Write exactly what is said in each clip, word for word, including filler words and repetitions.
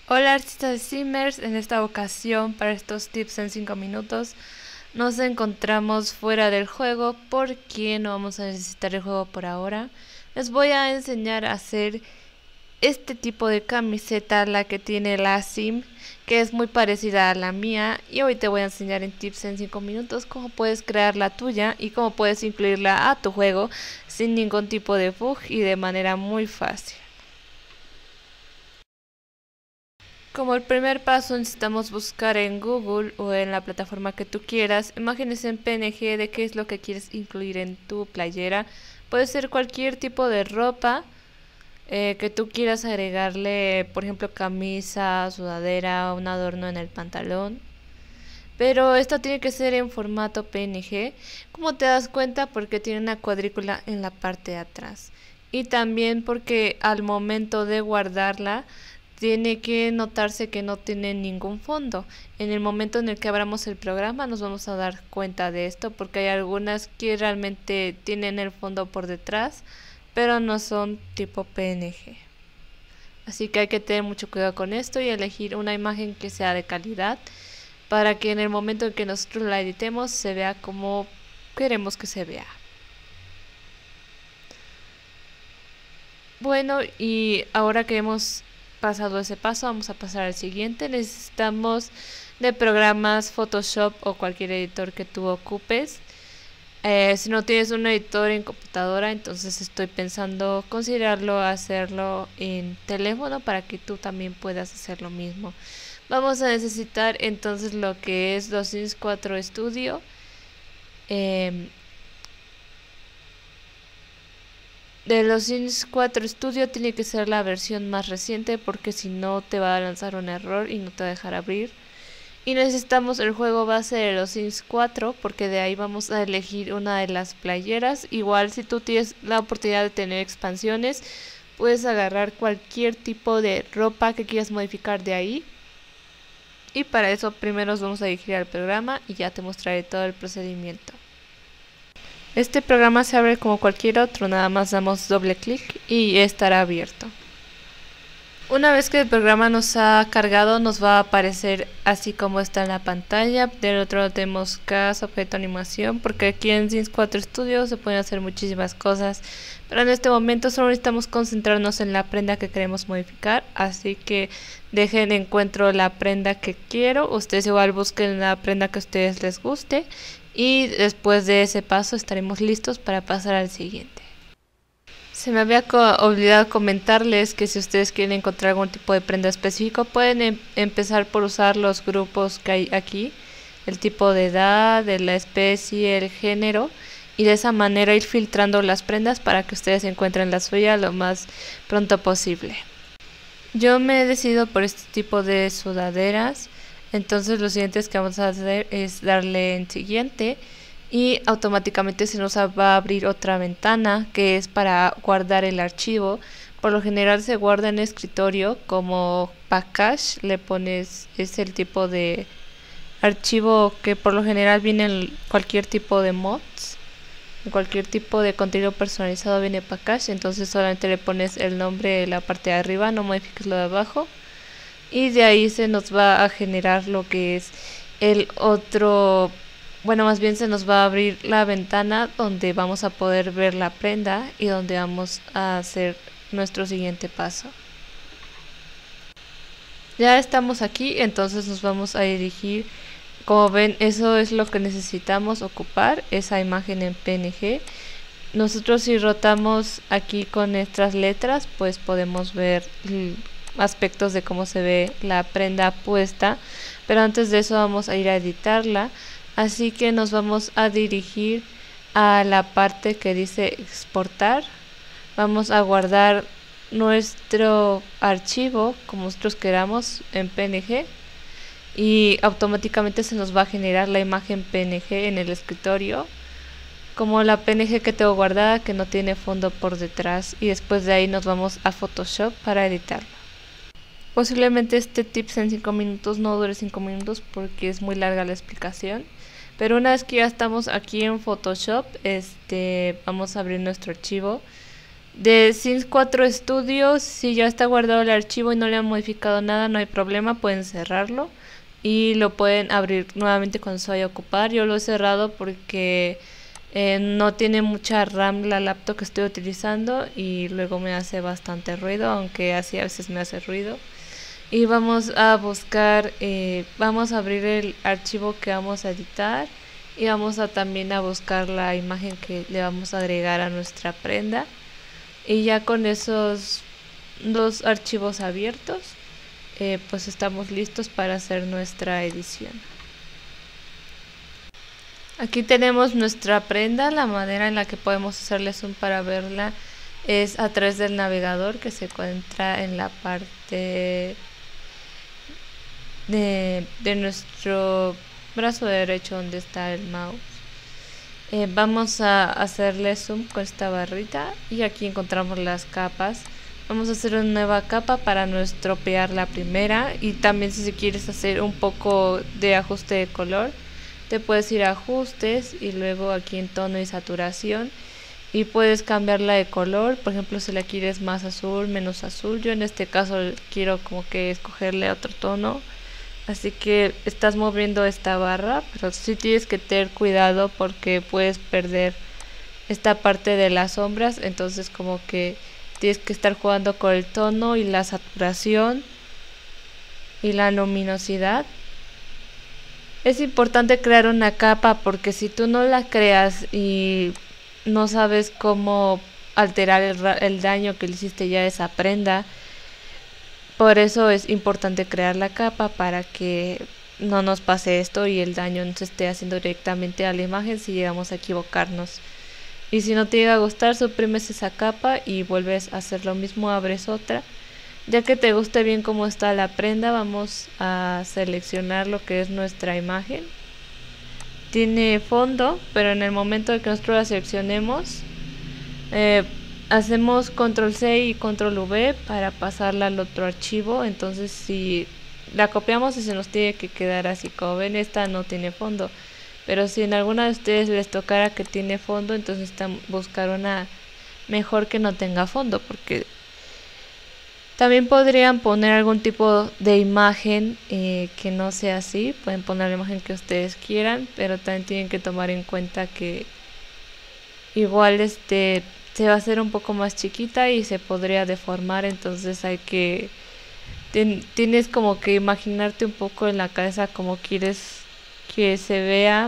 Hola artistas de Simmers, en esta ocasión para estos tips en cinco minutos nos encontramos fuera del juego porque no vamos a necesitar el juego por ahora. Les voy a enseñar a hacer este tipo de camiseta, la que tiene la sim, que es muy parecida a la mía, y hoy te voy a enseñar en tips en cinco minutos cómo puedes crear la tuya y cómo puedes incluirla a tu juego sin ningún tipo de bug y de manera muy fácil. Como el primer paso necesitamos buscar en Google o en la plataforma que tú quieras imágenes en P N G de qué es lo que quieres incluir en tu playera. Puede ser cualquier tipo de ropa eh, que tú quieras agregarle, por ejemplo camisa, sudadera, un adorno en el pantalón. Pero esto tiene que ser en formato P N G, como te das cuenta porque tiene una cuadrícula en la parte de atrás. Y también porque al momento de guardarla tiene que notarse que no tiene ningún fondo. En el momento en el que abramos el programa nos vamos a dar cuenta de esto porque hay algunas que realmente tienen el fondo por detrás, pero no son tipo P N G. Así que hay que tener mucho cuidado con esto y elegir una imagen que sea de calidad para que en el momento en que nosotros la editemos se vea como queremos que se vea. Bueno, y ahora que hemos pasado ese paso, vamos a pasar al siguiente. Necesitamos de programas Photoshop o cualquier editor que tú ocupes. Eh, si no tienes un editor en computadora, entonces estoy pensando considerarlo hacerlo en teléfono para que tú también puedas hacer lo mismo. Vamos a necesitar entonces lo que es los Sims cuatro Studio. Eh, de los Sims cuatro Studio tiene que ser la versión más reciente porque si no te va a lanzar un error y no te va a dejar abrir. Y necesitamos el juego base de los Sims cuatro porque de ahí vamos a elegir una de las playeras. Igual si tú tienes la oportunidad de tener expansiones, puedes agarrar cualquier tipo de ropa que quieras modificar de ahí. Y para eso primero nos vamos a dirigir al programa y ya te mostraré todo el procedimiento. Este programa se abre como cualquier otro, nada más damos doble clic y estará abierto. Una vez que el programa nos ha cargado nos va a aparecer así como está en la pantalla. Del otro lado tenemos Cast, objeto, animación, porque aquí en Sims cuatro Studio se pueden hacer muchísimas cosas, pero en este momento solo necesitamos concentrarnos en la prenda que queremos modificar, así que dejen encuentro la prenda que quiero. Ustedes igual busquen la prenda que a ustedes les guste y después de ese paso estaremos listos para pasar al siguiente. Se me había olvidado comentarles que si ustedes quieren encontrar algún tipo de prenda específico pueden em empezar por usar los grupos que hay aquí, el tipo de edad, de la especie, el género, y de esa manera ir filtrando las prendas para que ustedes encuentren la suya lo más pronto posible. Yo me he decidido por este tipo de sudaderas, entonces lo siguiente que vamos a hacer es darle en siguiente y automáticamente se nos va a abrir otra ventana que es para guardar el archivo. Por lo general se guarda en escritorio como package, le pones, es el tipo de archivo que por lo general viene en cualquier tipo de mods, en cualquier tipo de contenido personalizado viene package, entonces solamente le pones el nombre de la parte de arriba, no modifiques lo de abajo y de ahí se nos va a generar lo que es el otro. Bueno, más bien se nos va a abrir la ventana donde vamos a poder ver la prenda y donde vamos a hacer nuestro siguiente paso. Ya estamos aquí, entonces nos vamos a dirigir. Como ven, eso es lo que necesitamos ocupar, esa imagen en P N G. Nosotros si rotamos aquí con nuestras letras, pues podemos ver aspectos de cómo se ve la prenda puesta. Pero antes de eso vamos a ir a editarla. Así que nos vamos a dirigir a la parte que dice exportar. Vamos a guardar nuestro archivo como nosotros queramos en P N G y automáticamente se nos va a generar la imagen P N G en el escritorio como la P N G que tengo guardada que no tiene fondo por detrás, y después de ahí nos vamos a Photoshop para editarlo. Posiblemente este tips en cinco minutos no dure cinco minutos porque es muy larga la explicación. Pero una vez que ya estamos aquí en Photoshop, este, vamos a abrir nuestro archivo. De Sims cuatro Studio, si ya está guardado el archivo y no le han modificado nada, no hay problema, pueden cerrarlo y lo pueden abrir nuevamente cuando se vaya a ocupar. Yo lo he cerrado porque eh, no tiene mucha RAM la laptop que estoy utilizando y luego me hace bastante ruido, aunque así a veces me hace ruido. Y vamos a buscar, eh, vamos a abrir el archivo que vamos a editar y vamos a también a buscar la imagen que le vamos a agregar a nuestra prenda. Y ya con esos dos archivos abiertos, eh, pues estamos listos para hacer nuestra edición. Aquí tenemos nuestra prenda. La manera en la que podemos hacerle zoom para verla es a través del navegador que se encuentra en la parte de, de nuestro brazo derecho donde está el mouse. Eh, vamos a hacerle zoom con esta barrita y aquí encontramos las capas. Vamos a hacer una nueva capa para no estropear la primera, y también si quieres hacer un poco de ajuste de color, te puedes ir a ajustes y luego aquí en tono y saturación y puedes cambiarla de color. Por ejemplo, si la quieres más azul, menos azul, yo en este caso quiero como que escogerle otro tono. Así que estás moviendo esta barra, pero sí tienes que tener cuidado porque puedes perder esta parte de las sombras. Entonces como que tienes que estar jugando con el tono y la saturación y la luminosidad. Es importante crear una capa porque si tú no la creas y no sabes cómo alterar el, el daño que le hiciste ya a esa prenda, por eso es importante crear la capa para que no nos pase esto y el daño no se esté haciendo directamente a la imagen si llegamos a equivocarnos. Y si no te llega a gustar, suprimes esa capa y vuelves a hacer lo mismo, abres otra. Ya que te guste bien cómo está la prenda, vamos a seleccionar lo que es nuestra imagen. Tiene fondo, pero en el momento de que nosotros la seleccionemos, eh, hacemos control C y control V para pasarla al otro archivo. Entonces si la copiamos y se nos tiene que quedar así. Como ven, esta no tiene fondo, pero si en alguna de ustedes les tocara que tiene fondo, entonces necesitan buscar una mejor que no tenga fondo, porque también podrían poner algún tipo de imagen eh, que no sea así. Pueden poner la imagen que ustedes quieran, pero también tienen que tomar en cuenta que igual este se va a hacer un poco más chiquita y se podría deformar. Entonces hay que ten, tienes como que imaginarte un poco en la cabeza cómo quieres que se vea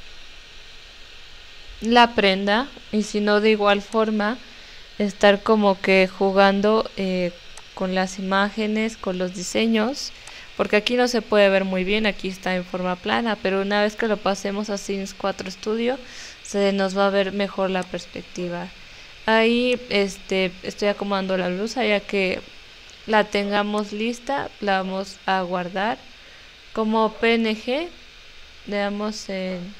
la prenda, y si no, de igual forma estar como que jugando eh, con las imágenes, con los diseños, porque aquí no se puede ver muy bien, aquí está en forma plana, pero una vez que lo pasemos a Sims cuatro Studio se nos va a ver mejor la perspectiva. Ahí este estoy acomodando la blusa, ya que la tengamos lista, la vamos a guardar como P N G. Le damos en,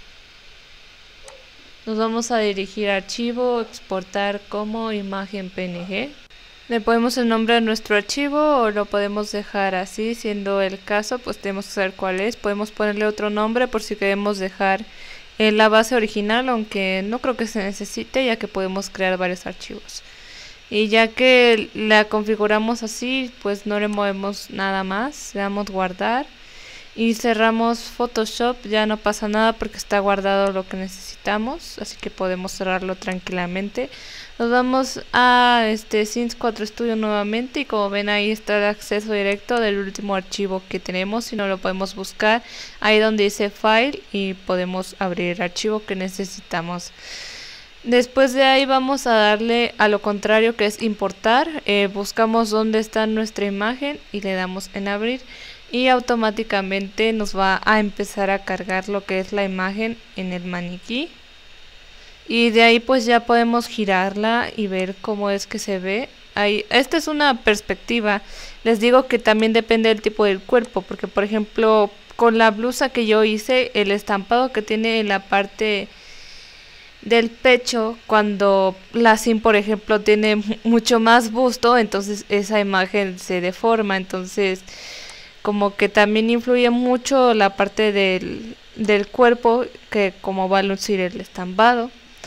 nos vamos a dirigir a archivo, exportar como imagen P N G. Le ponemos el nombre a nuestro archivo o lo podemos dejar así, siendo el caso pues tenemos que saber cuál es. Podemos ponerle otro nombre por si queremos dejar eh, la base original, aunque no creo que se necesite, ya que podemos crear varios archivos. Y ya que la configuramos así, pues no le movemos nada más, le damos guardar y cerramos Photoshop. Ya no pasa nada porque está guardado lo que necesitamos, así que podemos cerrarlo tranquilamente. Nos vamos a este Sims cuatro Studio nuevamente y como ven ahí está el acceso directo del último archivo que tenemos. Si no, lo podemos buscar ahí donde dice File y podemos abrir el archivo que necesitamos. Después de ahí vamos a darle a lo contrario, que es importar. Eh, buscamos dónde está nuestra imagen y le damos en abrir y automáticamente nos va a empezar a cargar lo que es la imagen en el maniquí. Y de ahí pues ya podemos girarla y ver cómo es que se ve. Ahí, esta es una perspectiva. Les digo que también depende del tipo del cuerpo, porque por ejemplo con la blusa que yo hice, el estampado que tiene en la parte del pecho, cuando la sim por ejemplo tiene mucho más busto, entonces esa imagen se deforma. Entonces como que también influye mucho la parte del, del cuerpo, que como va a lucir el estampado.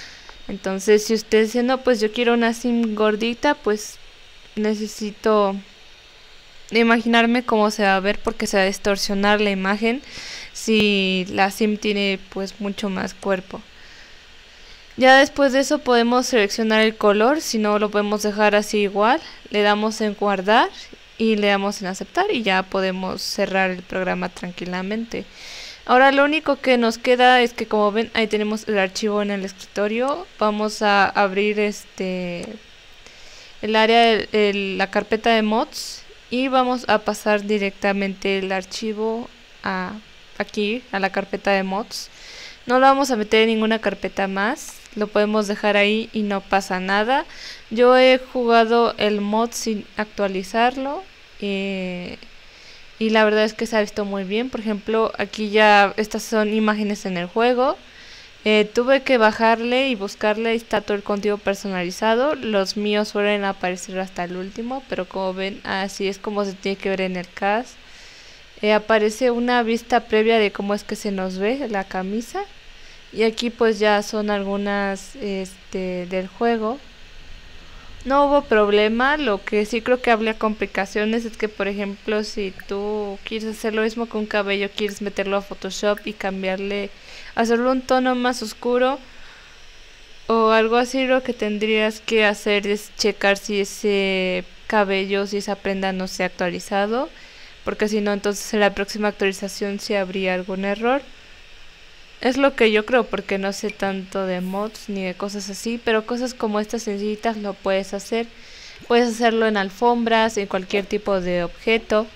Entonces, si usted dice, no, pues yo quiero una sim gordita, pues necesito imaginarme cómo se va a ver porque se va a distorsionar la imagen si la sim tiene pues mucho más cuerpo. Ya después de eso podemos seleccionar el color, si no lo podemos dejar así igual, le damos en guardar y le damos en aceptar y ya podemos cerrar el programa tranquilamente. Ahora lo único que nos queda es que, como ven, ahí tenemos el archivo en el escritorio. Vamos a abrir este el área de el, la carpeta de mods y vamos a pasar directamente el archivo a aquí a la carpeta de mods. No lo vamos a meter en ninguna carpeta más, lo podemos dejar ahí y no pasa nada. Yo he jugado el mod sin actualizarlo eh, y la verdad es que se ha visto muy bien. Por ejemplo, aquí ya estas son imágenes en el juego. Eh, tuve que bajarle y buscarle, ahí está todo el contenido personalizado. Los míos suelen aparecer hasta el último, pero como ven, así es como se tiene que ver en el cast. Eh, aparece una vista previa de cómo es que se nos ve la camisa. Y aquí pues ya son algunas este, del juego. No hubo problema, lo que sí creo que habría complicaciones es que, por ejemplo, si tú quieres hacer lo mismo con un cabello, quieres meterlo a Photoshop y cambiarle, hacerlo un tono más oscuro o algo así, lo que tendrías que hacer es checar si ese cabello, si esa prenda no se ha actualizado, porque si no, entonces en la próxima actualización sí habría algún error. Es lo que yo creo, porque no sé tanto de mods ni de cosas así, pero cosas como estas sencillitas lo puedes hacer. Puedes hacerlo en alfombras, en cualquier tipo de objeto.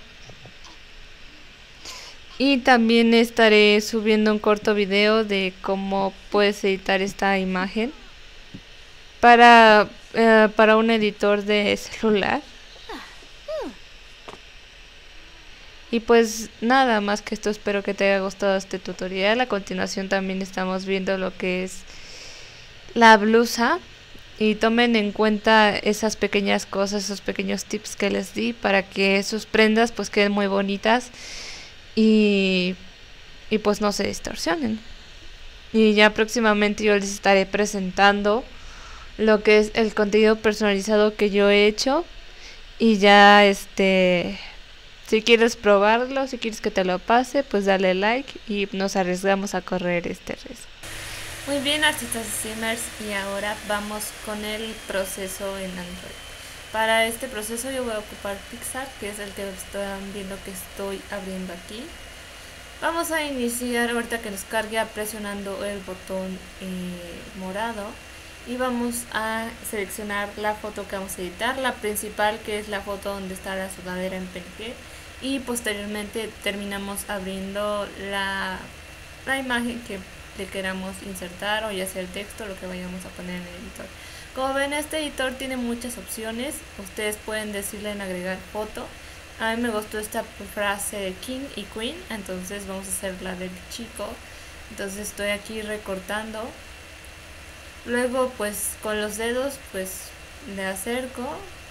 Y también estaré subiendo un corto video de cómo puedes editar esta imagen para, eh, para un editor de celular. Y pues nada más que esto, espero que te haya gustado este tutorial. A continuación también estamos viendo lo que es la blusa. Y tomen en cuenta esas pequeñas cosas, esos pequeños tips que les di para que sus prendas pues queden muy bonitas y, y pues no se distorsionen. Y ya próximamente yo les estaré presentando lo que es el contenido personalizado que yo he hecho. Y ya este... si quieres probarlo, si quieres que te lo pase, pues dale like y nos arriesgamos a correr este riesgo. Muy bien, artistas streamers, y ahora vamos con el proceso en Android. Para este proceso yo voy a ocupar PicsArt, que es el que están viendo que estoy abriendo aquí. Vamos a iniciar ahorita que nos cargue presionando el botón eh, morado. Y vamos a seleccionar la foto que vamos a editar, la principal, que es la foto donde está la sudadera en P N G. Y posteriormente terminamos abriendo la, la imagen que le queramos insertar, o ya sea el texto, lo que vayamos a poner en el editor. Como ven, este editor tiene muchas opciones. Ustedes pueden decirle en agregar foto. A mí me gustó esta frase de King y Queen, entonces vamos a hacer la del chico. Entonces estoy aquí recortando. Luego pues con los dedos pues le acerco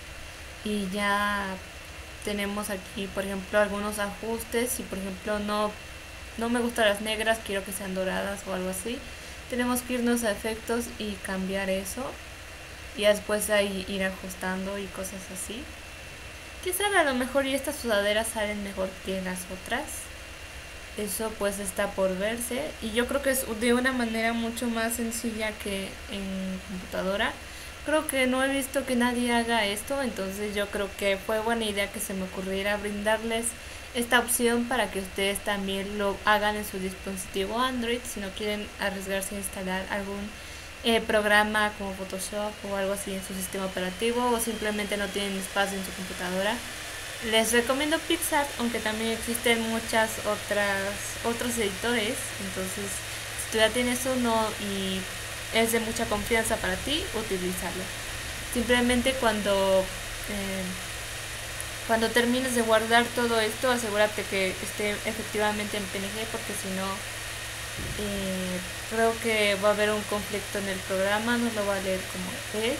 y ya tenemos aquí, por ejemplo, algunos ajustes. Si por ejemplo no, no me gustan las negras, quiero que sean doradas o algo así, tenemos que irnos a efectos y cambiar eso, y después ahí ir ajustando y cosas así. Quizá a lo mejor y estas sudaderas salen mejor que las otras, eso pues está por verse, y yo creo que es de una manera mucho más sencilla que en computadora. Creo que no he visto que nadie haga esto, entonces yo creo que fue buena idea que se me ocurriera brindarles esta opción para que ustedes también lo hagan en su dispositivo Android, si no quieren arriesgarse a instalar algún eh, programa como Photoshop o algo así en su sistema operativo, o simplemente no tienen espacio en su computadora. Les recomiendo PicsArt, aunque también existen muchas otras otros editores. Entonces, si tú ya tienes uno y es de mucha confianza para ti, utilízalo. Simplemente cuando eh, cuando termines de guardar todo esto, asegúrate que esté efectivamente en P N G, porque si no eh, creo que va a haber un conflicto en el programa, no lo va a leer como es.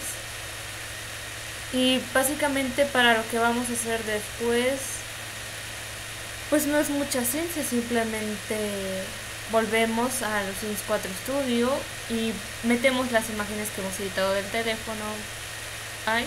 Y básicamente para lo que vamos a hacer después, pues no es mucha ciencia, simplemente volvemos a los Sims cuatro Studio y metemos las imágenes que hemos editado del teléfono ahí.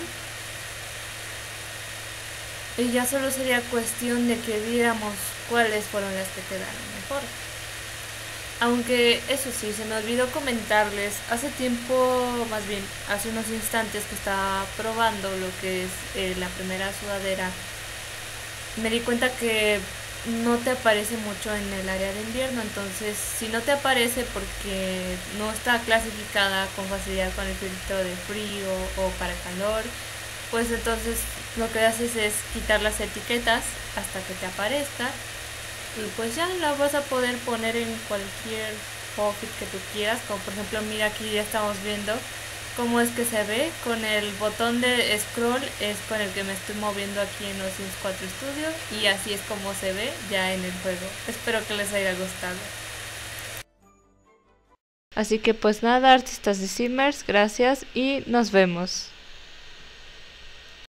Y ya solo sería cuestión de que viéramos cuáles fueron las que quedaron mejor. Aunque eso sí, se me olvidó comentarles, hace tiempo, más bien hace unos instantes que estaba probando lo que es eh, la primera sudadera, me di cuenta que no te aparece mucho en el área de invierno. Entonces si no te aparece porque no está clasificada con facilidad con el filtro de frío o para calor, pues entonces lo que haces es quitar las etiquetas hasta que te aparezca y pues ya la vas a poder poner en cualquier outfit que tú quieras. Como por ejemplo, mira, aquí ya estamos viendo cómo es que se ve con el botón de scroll, es con el que me estoy moviendo aquí en los Sims cuatro Studio, y así es como se ve ya en el juego. Espero que les haya gustado. Así que pues nada, artistas de Simmers, gracias y nos vemos.